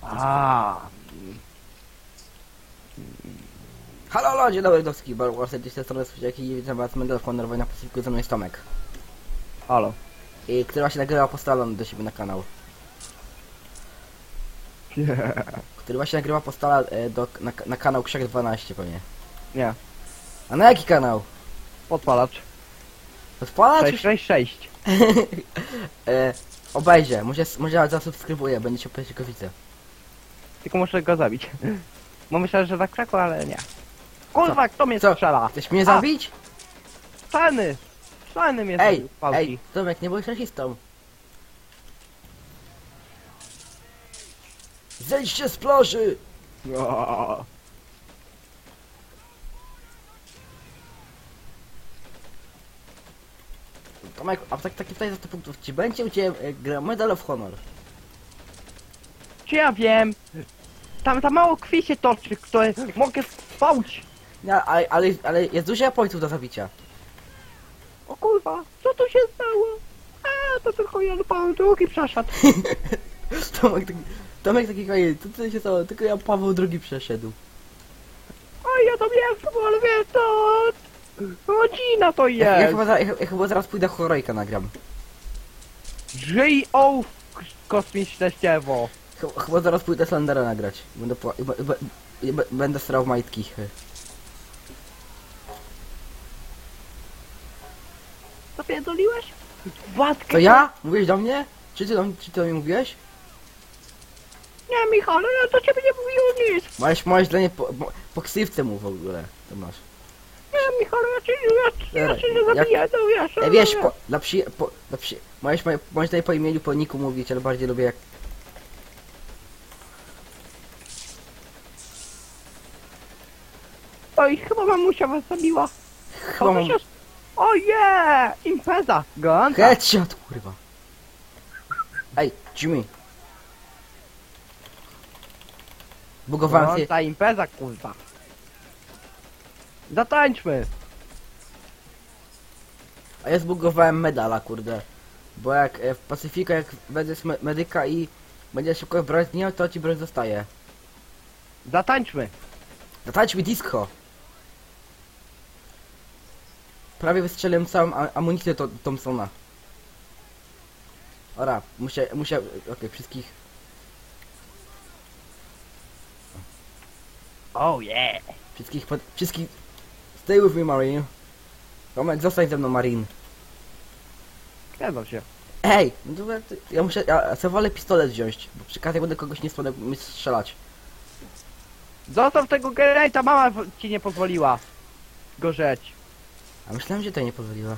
A. Halo, dzień dobry, Dowski, bardzo serdecznie z tej strony Słysiaki i witam was Medal of Honor na Pacyfiku, ze mną jest Tomek. Halo. I który właśnie nagrywa postala do siebie na kanał. Który właśnie nagrywa postala na kanał Krzak 12 pewnie. Nie. A na jaki kanał? Podpalacz. Odpala? 666. Obejdzie, może zasubskrybuję, będzie się Pieśnikowice. Tylko muszę go zabić. Bo myślę, że tak krzaku, ale nie. Kurwa, kto mnie Co? strzela? Chcesz mnie zabić? Czarny! Czarny mnie Ej, zabił, pałki. ej, Tomek, nie bądź rasistą. Zejdźcie z plaży! O. Tomek, a taki pytanie za 100 punktów. Czy będzie u Ciebie gra Medal of Honor? Czy ja wiem? Tam za mało krwi się toczy, które mogę spałć. Nie, ale jest dużo Japońców do zabicia. O kurwa, co tu się stało? A, to tylko Jan Paweł II przeszedł. Tomek taki koniec, co się stało? Tylko ja Paweł II przeszedł. Oj, ja tam jestem, ale wiesz to... Rodzina to Ja jest. chyba zaraz pójdę Horojka nagram. Żyj o kosmiczne ściewo. Chyba zaraz pójdę Slandera nagrać. Będę strał majtki. Zapierdoliłeś? Władkę. To ja? Mówiłeś do mnie? Czy ty do mnie mówiłeś? Nie, Michał, ja do ciebie nie mówiłem nic. Możesz dla mnie po ksywce mu w ogóle. To masz. Nie, Michał, ja cię nie zabiję, to wiesz. Wiesz, możesz dla mnie po imieniu, po niku mówić, ale bardziej lubię jak... Oj, chyba mamusia was zabiła. Chyba mam... Oje! Impreza! Gorąca! Headshot, kurwa. Ej, Jimmy. Bugowałem się... Gorąca impreza, kurwa. Zatańczmy! A ja zbugowałem medala, kurde. Bo jak w Pacyfiku, jak będziesz medyka i będziesz szybko broń nie, to ci broń zostaje. Zatańczmy! Zatańcz mi disco. Prawie wystrzeliłem całą amunicję Thompsona. Ora, muszę, okej, wszystkich. Oh yeah! Wszystkich, stay with me, Marine. Tomek, zostań ze mną, Marine. Zgadzam się. Ej, no to ja sobie wolę pistolet wziąć, bo przy okazji będę kogoś nie spodem mi strzelać. Zostaw tego Geralta, mama ci nie pozwoliła go rzeć. A myślałem, że to nie pozwoliła.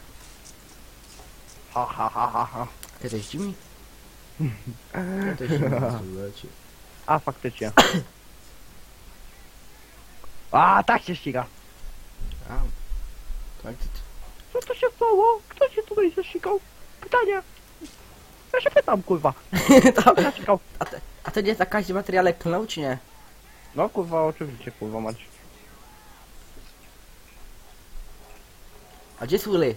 Ha ha ha ha ha. Kiedy to jest Jimmy? To jest Jimmy, A, faktycznie. A, tak się ściga. A, tak, Co to się stało? Kto się tutaj zasikał? Pytanie. Ja się pytam, kurwa. Kto zasikał? a to nie jest jakaś materiale klnął, czy nie? No kurwa, oczywiście, kurwa mać. A gdzie jest Willy?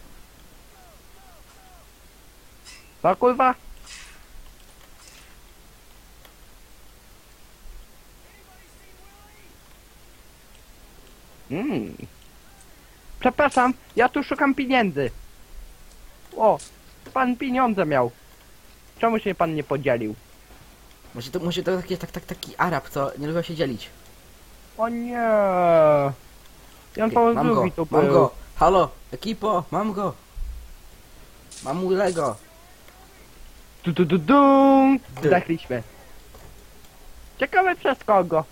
No kurwa? Przepraszam, ja tu szukam pieniędzy. O, pan pieniądze miał. Czemu się pan nie podzielił? Może to taki Arab, co nie lubią się dzielić. O nie. Jan Okay, Paweł mam go, II tu mam był. go. Halo, ekipo, mam go. Mam Willego. Dum. Zdechliśmy. Ciekawe przez kogo.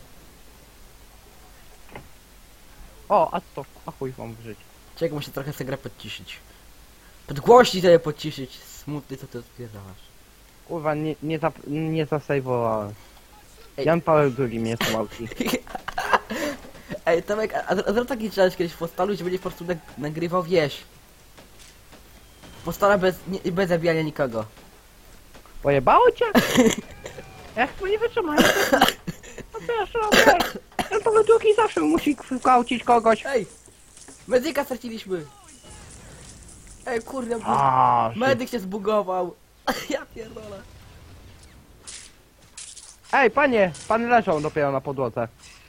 O, a co? A chuj mam żyć. Czekaj, muszę trochę tę grę podciszyć. Podgłośnij sobie podciszyć. Smutny, co ty odpierdalasz. Kurwa, nie zasejwowałem. Ej. Jan Paweł II mnie smałki. Ej, Tomek, a zrób taki challenge kiedyś w postalu, że będziesz po prostu nagrywał wieś. Postala bez zabijania nikogo. Pojebało cię? Ja chyba nie wytrzymałem. No wiesz, Jan Paweł II zawsze musi gwałcić kogoś. Ej! Medyka straciliśmy! Ej, kurde, A, medyk się zbugował! Ja pierdolę. Ej, panie! Pan leżał dopiero na podłodze.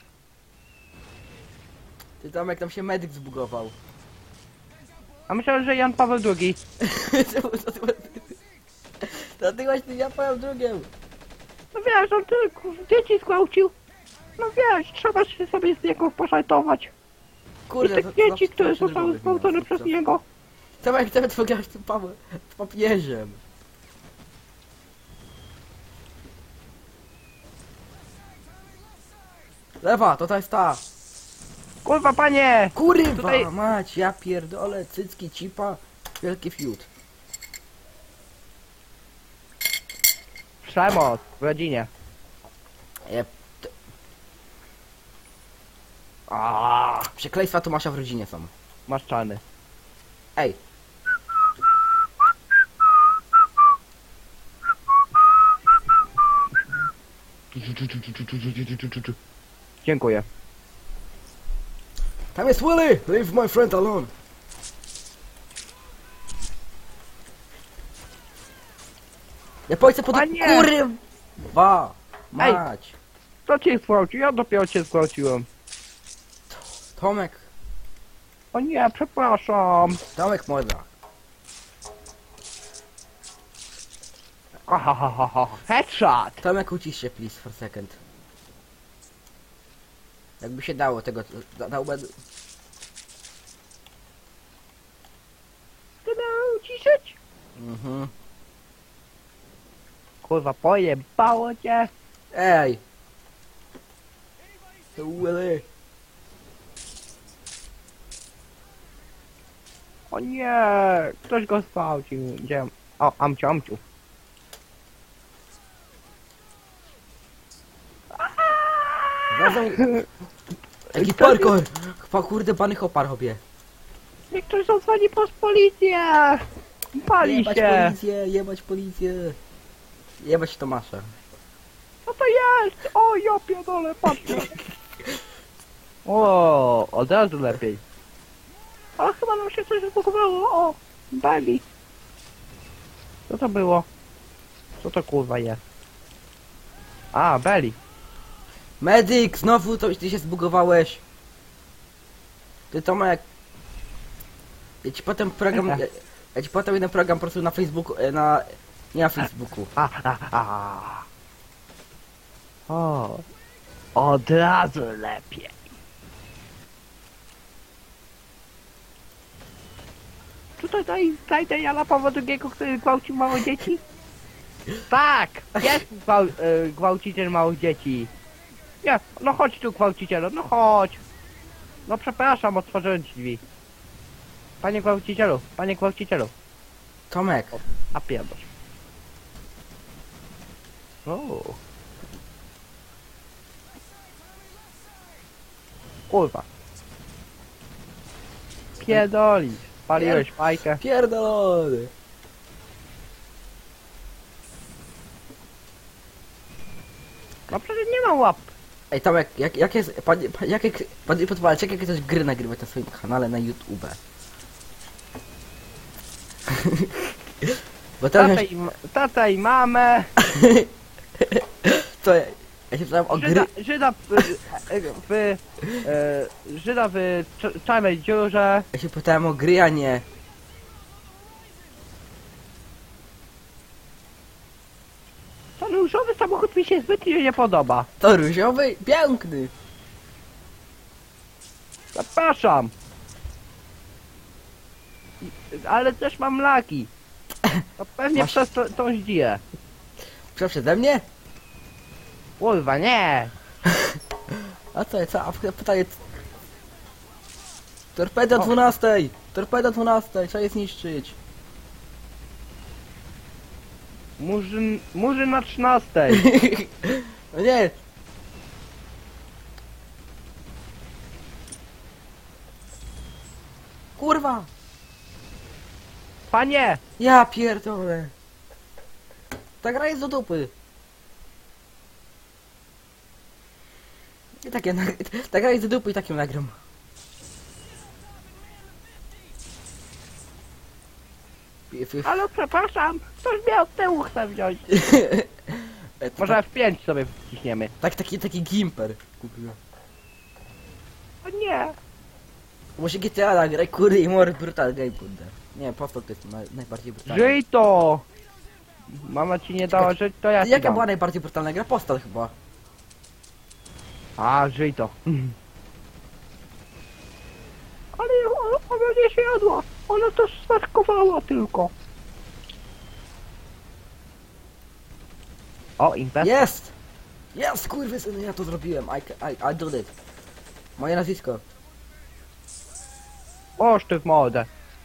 Ty Tomek, tam się medyk zbugował. A myślałem, że Jan Paweł II. To ty właśnie ja powiem drugiem. No wiesz, on tylko dzieci zgwałcił. No wiesz, trzeba się sobie z niego poszajtować. I Kurde, tych dzieci, które zostały zgwałcone przez niego. Tomek, chcemy wygrać z papieżem. Lewa, to ta jest ta. Kurwa, panie! Kurwa Tutaj- mać, ja pierdolę, cycki, cipa, wielki fiut. Przemoc w rodzinie. Jep. Aaaa, Przekleństwa Tomasza w rodzinie są. masz czarny. Ej, Dziękuję. tam jest Willy! Leave my friend alone! Ja polecę pod... Panie! Kurwa! Mać! Kto cię zgwałcił? Ja dopiero cię zgwałciłem. Tomek! O nie, przepraszam. Tomek morda! Ahahaha. Headshot! Tomek, ucisz się please for a second. Jakby się dało tego... Dałby... Ty miał uciszyć? Mhm. Kurwa, pojebało cię. Ej! To Willy! O nie, ktoś go zgwałcił. Gdzie? O, amciu, amciu. Razem... Jaki parkour! Chyba kurde bany hopar hobie. Niech ktoś zadzwoni po policję. Pali Jebać się. policję, jebać policję. Jebać Tomasza. Co to jest? O, ja pierdolę, patrzcie. O, od razu lepiej. Ale chyba nam się coś zbugowało. O, Belly. Co to było? Co to kurwa jest? A, Belly. Medyk! Znowu to ty się zbugowałeś. Ty Tomek. Ja ci potem program... Ja ci potem jeden program po prostu na Facebooku... na... Nie na Facebooku. A. O, od razu lepiej. Tutaj znajdę Jana Pawła II, który gwałcił małe dzieci? Tak! Jest gwałciciel małych dzieci. Nie, no chodź tu gwałcicielu, no chodź. No przepraszam, otworzyłem ci drzwi. Panie gwałcicielu. Tomek. A pierdol. O. Kurwa. Pierdoli. Paliłeś fajkę. Pierdolony. No przecież nie ma łap. Ej Tomek, jak jest... Panie podwalczyk, jakie coś gry nagrywać na swoim kanale na YouTube? Bo teraz... Tata i mamę. Co? Ja się pytałem o gry... Żyda w czarnej dziurze. Ja się pytałem o gry, a nie... Ten różowy samochód mi się zbytnio nie podoba. To różowy, piękny. Zapraszam. Ale też mam laki. To pewnie Masz- przez tą zdziję. Co przeze mnie? Kurwa, nie. A co? A pytanie... Torpeda O. 12! Torpeda 12, trzeba je zniszczyć. Murzyn na 13. No nie! Kurwa! Panie. Ja pierdolę! Ta gra jest do dupy. I takie ta gra jest do dupy i takim nagram. Ale przepraszam. Ktoś mnie od tyłu chce wziąć. To Może tak, F5 sobie wciśniemy. taki gimper. Kurwa. O nie! Może GTA nagraj, kurde, i more brutal game, kurde. Nie, Postal to jest najbardziej brutalny. Żyj to! Mama ci nie dała żyć, to ja ci Jaka dam. była najbardziej brutalna gra? Postal chyba. A, żyj to. Ale ona nie się jadła. Ona to smaczkowała tylko. O, impet. Jest! Jest, kurwysyny, ja to zrobiłem. I did it. Moje nazwisko. O, sztyw modę.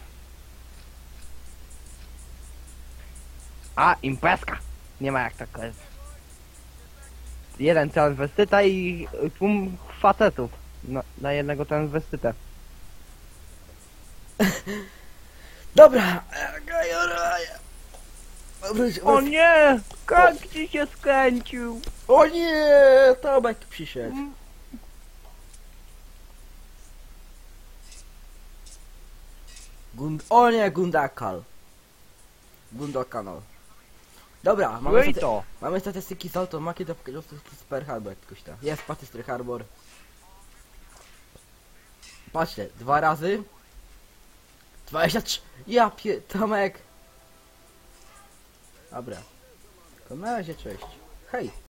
A, imprezka. Nie ma jak tak jest. Jeden transwestyta i tłum facetów. Na jednego transwestytę. Dobra! O nie! Jak ci się skręcił? O nie! Tomek przyszedł. O nie, Gundakal. Gundokanal. Dobra, Żyj to! mamy statystyki z automaki do z Pearl Harbor jakoś tam. Jest paty z Pearl Harbor. Patrzcie, 2 razy. 23. Ja Tomek. Dobra. To na razie, cześć. Hej.